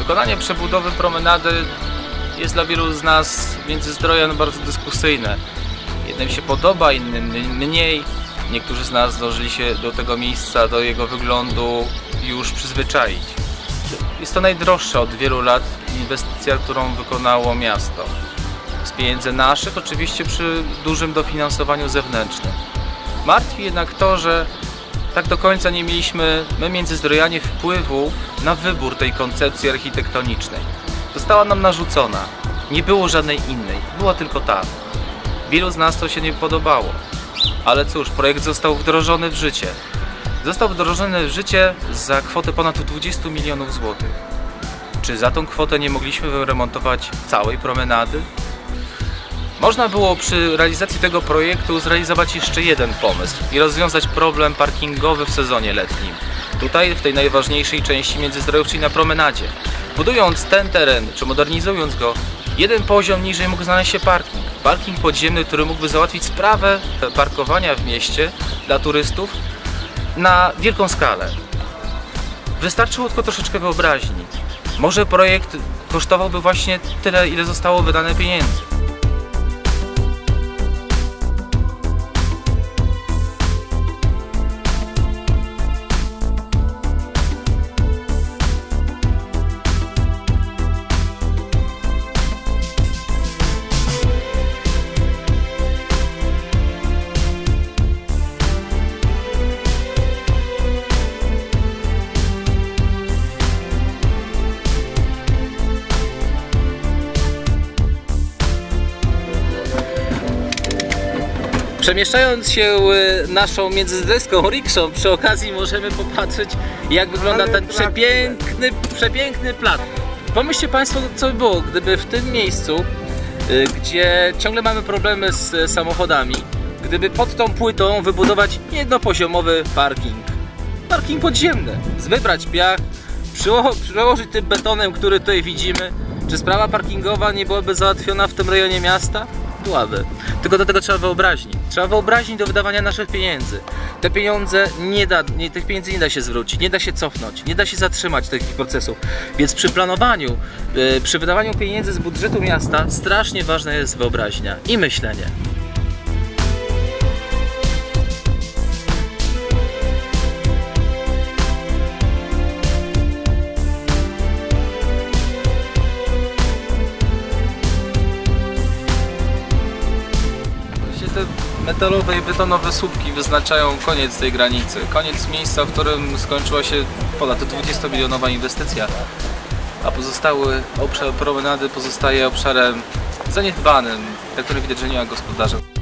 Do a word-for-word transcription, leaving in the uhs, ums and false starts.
Wykonanie przebudowy promenady jest dla wielu z nas Międzyzdroja bardzo dyskusyjne. Jednym się podoba, innym mniej. Niektórzy z nas zdążyli się do tego miejsca, do jego wyglądu już przyzwyczaić. Jest to najdroższa od wielu lat inwestycja, którą wykonało miasto. Z pieniędzy naszych, oczywiście przy dużym dofinansowaniu zewnętrznym. Martwi jednak to, że tak do końca nie mieliśmy my międzyzdrojanie wpływu na wybór tej koncepcji architektonicznej. Została nam narzucona. Nie było żadnej innej. Była tylko ta. Wielu z nas to się nie podobało. Ale cóż, projekt został wdrożony w życie. Został wdrożony w życie za kwotę ponad dwudziestu milionów złotych. Czy za tą kwotę nie mogliśmy wyremontować całej promenady? Można było przy realizacji tego projektu zrealizować jeszcze jeden pomysł i rozwiązać problem parkingowy w sezonie letnim. Tutaj, w tej najważniejszej części Międzyzdrojów, czyli na promenadzie. Budując ten teren, czy modernizując go, jeden poziom niżej mógł znaleźć się parking. Parking podziemny, który mógłby załatwić sprawę parkowania w mieście dla turystów na wielką skalę. Wystarczyło tylko troszeczkę wyobraźni. Może projekt kosztowałby właśnie tyle, ile zostało wydane pieniędzy. Przemieszczając się naszą międzyzdrojską rikszą, przy okazji możemy popatrzeć, jak wygląda ten przepiękny, przepiękny plac. Pomyślcie Państwo, co by było, gdyby w tym miejscu, gdzie ciągle mamy problemy z samochodami, gdyby pod tą płytą wybudować jednopoziomowy parking. Parking podziemny. Wybrać piach, przełożyć tym betonem, który tutaj widzimy. Czy sprawa parkingowa nie byłaby załatwiona w tym rejonie miasta? Byłaby. Tylko do tego trzeba wyobraźni. Trzeba wyobraźni do wydawania naszych pieniędzy. Te pieniądze nie da, nie, tych pieniędzy nie da się zwrócić, nie da się cofnąć, nie da się zatrzymać takich procesów. Więc przy planowaniu, yy, przy wydawaniu pieniędzy z budżetu miasta strasznie ważna jest wyobraźnia i myślenie. Te metalowe i betonowe słupki wyznaczają koniec tej granicy, koniec miejsca, w którym skończyła się ponad dwudziestomilionowa inwestycja, a pozostały obszar promenady pozostaje obszarem zaniedbanym, na którym widać, że nie ma gospodarza.